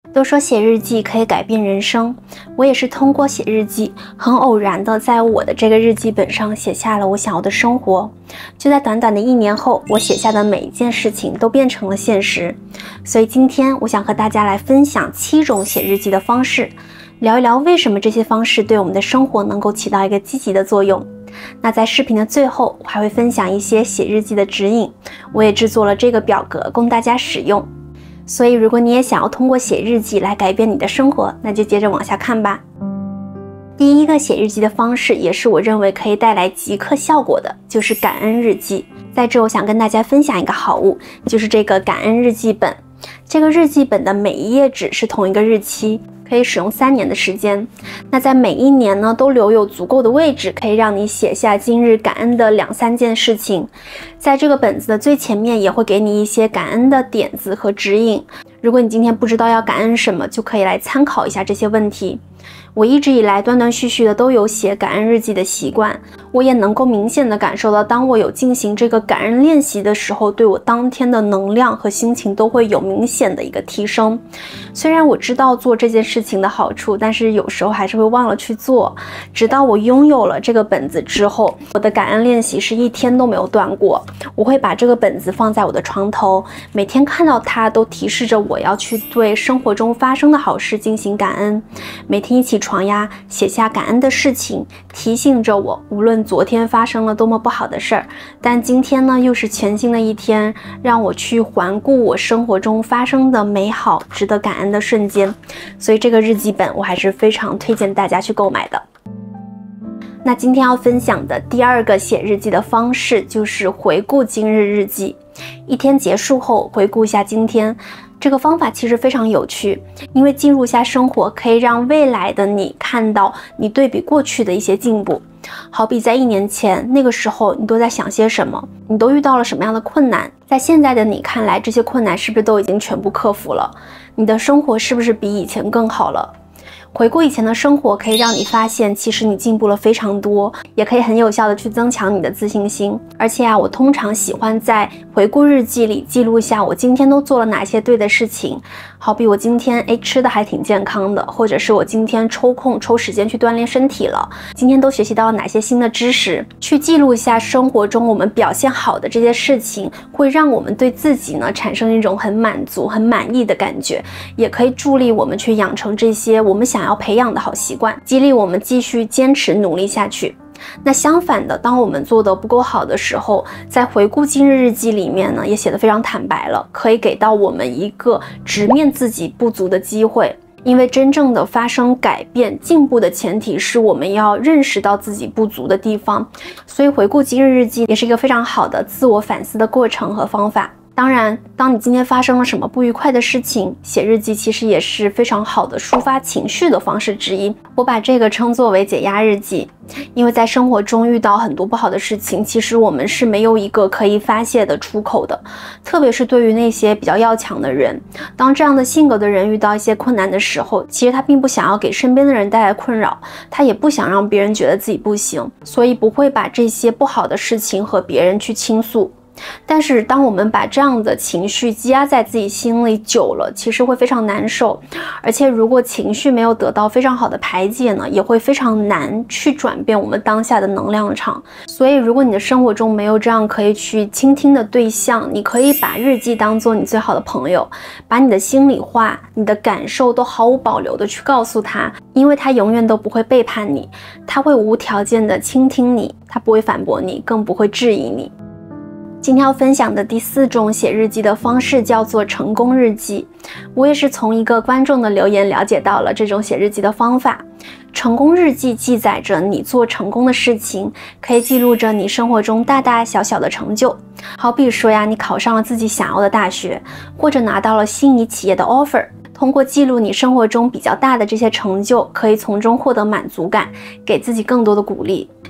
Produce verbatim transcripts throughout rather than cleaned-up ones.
都说写日记可以改变人生，我也是通过写日记，很偶然的在我的这个日记本上写下了我想要的生活。就在短短的一年后，我写下的每一件事情都变成了现实。所以今天我想和大家来分享七种写日记的方式，聊一聊为什么这些方式对我们的生活能够起到一个积极的作用。那在视频的最后，我还会分享一些写日记的指引，我也制作了这个表格供大家使用。所以如果你也想要通过写日记来改变你的生活，那就接着往下看吧。第一个写日记的方式，也是我认为可以带来即刻效果的，就是感恩日记。在这我想跟大家分享一个好物，就是这个感恩日记本。这个日记本的每一页纸是同一个日期，可以使用三年的时间。那在每一年呢，都留有足够的位置，可以让你写下今日感恩的两三件事情。在这个本子的最前面也会给你一些感恩的点子和指引。如果你今天不知道要感恩什么，就可以来参考一下这些问题。我一直以来断断续续的都有写感恩日记的习惯，我也能够明显的感受到，当我有进行这个感恩练习的时候，对我当天的能量和心情都会有明显的一个提升。虽然我知道做这件事情的好处，但是有时候还是会忘了去做。直到我拥有了这个本子之后，我的感恩练习是一天都没有断过。我会把这个本子放在我的床头，每天看到它都提示着我要去对生活中发生的好事进行感恩。每天一起床呀，写下感恩的事情，提醒着我，无论昨天发生了多么不好的事儿，但今天呢又是全新的一天，让我去环顾我生活中发生的美好、值得感恩的瞬间。所以这个日记本我还是非常推荐大家去购买的。那今天要分享的第二个写日记的方式，就是回顾今日日记。一天结束后，回顾一下今天。这个方法其实非常有趣，因为记录下生活可以让未来的你看到你对比过去的一些进步。好比在一年前，那个时候你都在想些什么，你都遇到了什么样的困难，在现在的你看来，这些困难是不是都已经全部克服了？你的生活是不是比以前更好了？回顾以前的生活，可以让你发现其实你进步了非常多，也可以很有效的去增强你的自信心。而且啊，我通常喜欢在回顾日记里记录一下我今天都做了哪些对的事情。好比我今天哎吃的还挺健康的，或者是我今天抽空抽时间去锻炼身体了，今天都学习到了哪些新的知识。去记录一下生活中我们表现好的这些事情，会让我们对自己呢产生一种很满足、很满意的感觉，也可以助力我们去养成这些我们想要培养的好习惯，激励我们继续坚持努力下去。那相反的，当我们做得不够好的时候，在回顾今日日记里面呢，也写得非常坦白了，可以给到我们一个直面自己不足的机会。因为真正的发生改变、进步的前提是我们要认识到自己不足的地方，所以回顾今日日记也是一个非常好的自我反思的过程和方法。当然，当你今天发生了什么不愉快的事情，写日记其实也是非常好的抒发情绪的方式之一。我把这个称作为解压日记，因为在生活中遇到很多不好的事情，其实我们是没有一个可以发泄的出口的。特别是对于那些比较要强的人，当这样的性格的人遇到一些困难的时候，其实他并不想要给身边的人带来困扰，他也不想让别人觉得自己不行，所以不会把这些不好的事情和别人去倾诉。但是当我们把这样的情绪积压在自己心里久了，其实会非常难受，而且如果情绪没有得到非常好的排解呢，也会非常难去转变我们当下的能量场。所以如果你的生活中没有这样可以去倾听的对象，你可以把日记当做你最好的朋友，把你的心里话、你的感受都毫无保留的去告诉他，因为他永远都不会背叛你，他会无条件的倾听你，他不会反驳你，更不会质疑你。今天要分享的第四种写日记的方式叫做成功日记。我也是从一个观众的留言了解到了这种写日记的方法。成功日记记载着你做成功的事情，可以记录着你生活中大大小小的成就。好比说呀，你考上了自己想要的大学，或者拿到了心仪企业的 offer。通过记录你生活中比较大的这些成就，可以从中获得满足感，给自己更多的鼓励。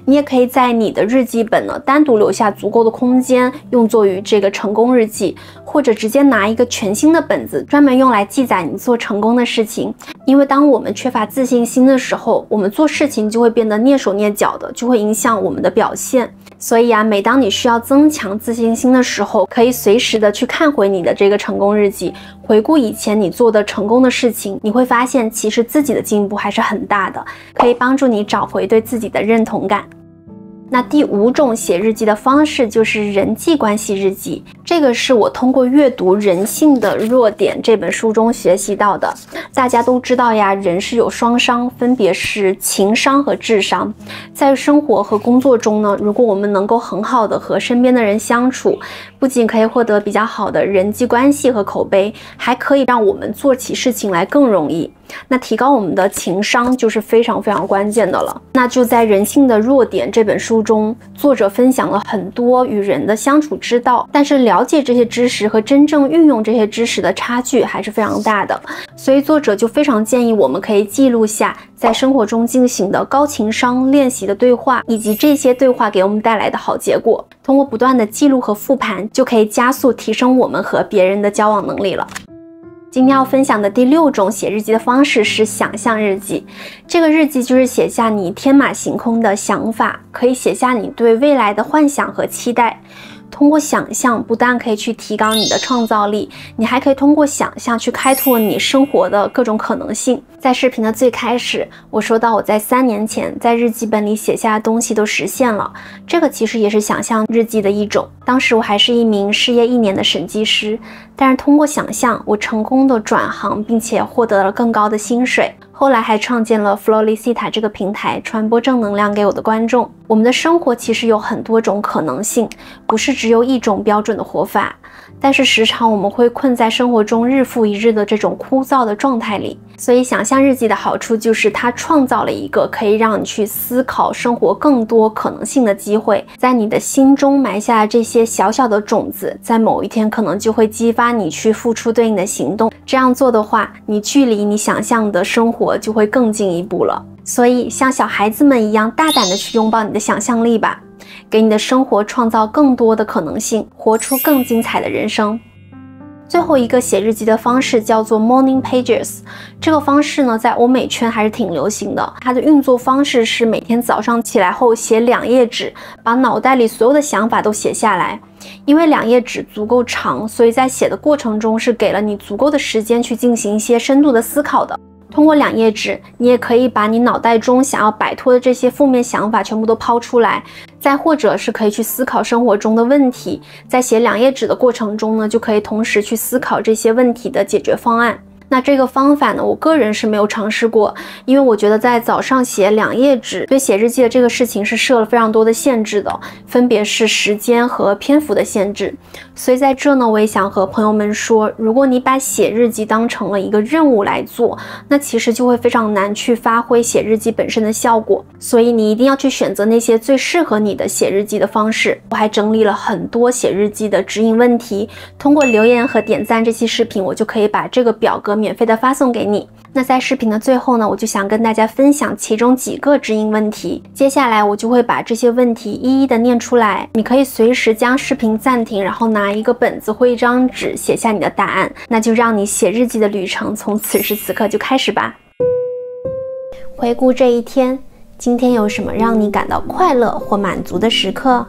你也可以在你的日记本呢单独留下足够的空间，用作于这个成功日记，或者直接拿一个全新的本子，专门用来记载你做成功的事情。因为当我们缺乏自信心的时候，我们做事情就会变得蹑手蹑脚的，就会影响我们的表现。所以啊，每当你需要增强自信心的时候，可以随时的去看回你的这个成功日记，回顾以前你做的成功的事情，你会发现其实自己的进步还是很大的，可以帮助你找回对自己的认同感。那第五种写日记的方式就是人际关系日记，这个是我通过阅读《人性的弱点》这本书中学习到的。大家都知道呀，人是有双商，分别是情商和智商。在生活和工作中呢，如果我们能够很好的和身边的人相处，不仅可以获得比较好的人际关系和口碑，还可以让我们做起事情来更容易。那提高我们的情商就是非常非常关键的了。那就在《人性的弱点》这本书中，作者分享了很多与人的相处之道，但是了解这些知识和真正运用这些知识的差距还是非常大的。所以作者就非常建议我们可以记录下在生活中进行的高情商练习的对话，以及这些对话给我们带来的好结果。通过不断的记录和复盘，就可以加速提升我们和别人的交往能力了。今天要分享的第六种写日记的方式是想象日记。这个日记就是写下你天马行空的想法，可以写下你对未来的幻想和期待。通过想象，不但可以去提高你的创造力，你还可以通过想象去开拓你生活的各种可能性。在视频的最开始，我说到我在三年前在日记本里写下的东西都实现了，这个其实也是想象日记的一种。当时我还是一名失业一年的审计师，但是通过想象，我成功的转行，并且获得了更高的薪水。后来还创建了 Florisita 这个平台，传播正能量给我的观众。我们的生活其实有很多种可能性，不是只有一种标准的活法，但是时常我们会困在生活中日复一日的这种枯燥的状态里。所以想象日记的好处就是它创造了一个可以让你去思考生活更多可能性的机会，在你的心中埋下这些小小的种子，在某一天可能就会激发你去付出对应的行动。这样做的话，你距离你想象的生活就会更进一步了。所以像小孩子们一样大胆的去拥抱你的想象力吧，给你的生活创造更多的可能性，活出更精彩的人生。最后一个写日记的方式叫做 Morning Pages， 这个方式呢，在欧美圈还是挺流行的。它的运作方式是每天早上起来后写两页纸，把脑袋里所有的想法都写下来。因为两页纸足够长，所以在写的过程中是给了你足够的时间去进行一些深度的思考的。通过两页纸，你也可以把你脑袋中想要摆脱的这些负面想法全部都抛出来，再或者是可以去思考生活中的问题。在写两页纸的过程中呢，就可以同时去思考这些问题的解决方案。那这个方法呢，我个人是没有尝试过，因为我觉得在早上写两页纸对写日记的这个事情是设了非常多的限制的，分别是时间和篇幅的限制。所以在这呢，我也想和朋友们说，如果你把写日记当成了一个任务来做，那其实就会非常难去发挥写日记本身的效果。所以你一定要去选择那些最适合你的写日记的方式。我还整理了很多写日记的指引问题，通过留言和点赞这期视频，我就可以把这个表格免费的发送给你。那在视频的最后呢，我就想跟大家分享其中几个指引问题。接下来我就会把这些问题一一的念出来，你可以随时将视频暂停，然后拿一个本子或一张纸写下你的答案。那就让你写日记的旅程从此时此刻就开始吧。回顾这一天，今天有什么让你感到快乐或满足的时刻？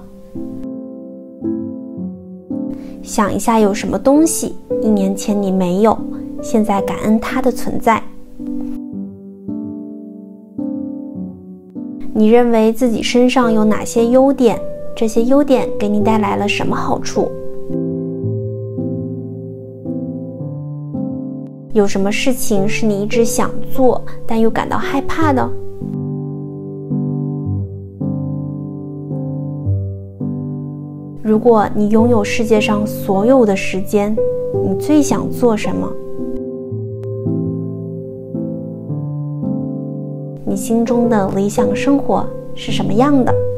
想一下有什么东西一年前你没有，现在感恩它的存在。你认为自己身上有哪些优点？这些优点给你带来了什么好处？有什么事情是你一直想做，但又感到害怕的？如果你拥有世界上所有的时间，你最想做什么？你心中的理想生活是什么样的？